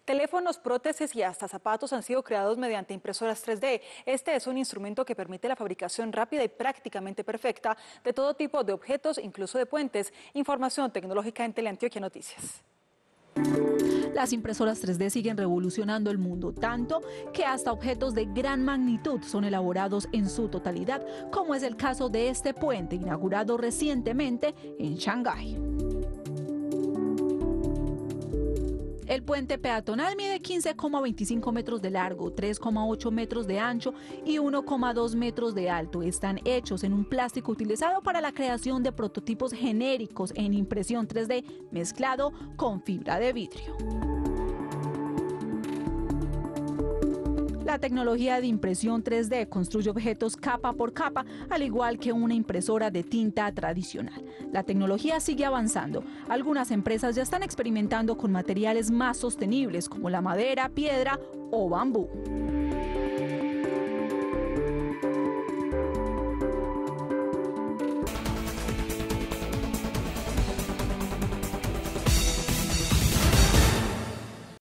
Teléfonos, prótesis y hasta zapatos han sido creados mediante impresoras 3D. Este es un instrumento que permite la fabricación rápida y prácticamente perfecta de todo tipo de objetos, incluso de puentes. Información tecnológica en Teleantioquia Noticias. Las impresoras 3D siguen revolucionando el mundo, tanto que hasta objetos de gran magnitud son elaborados en su totalidad, como es el caso de este puente inaugurado recientemente en Shanghái. El puente peatonal mide 15,25 metros de largo, 3,8 metros de ancho y 1,2 metros de alto. Están hechos en un plástico utilizado para la creación de prototipos genéricos en impresión 3D mezclado con fibra de vidrio. La tecnología de impresión 3D construye objetos capa por capa, al igual que una impresora de tinta tradicional. La tecnología sigue avanzando. Algunas empresas ya están experimentando con materiales más sostenibles, como la madera, piedra o bambú.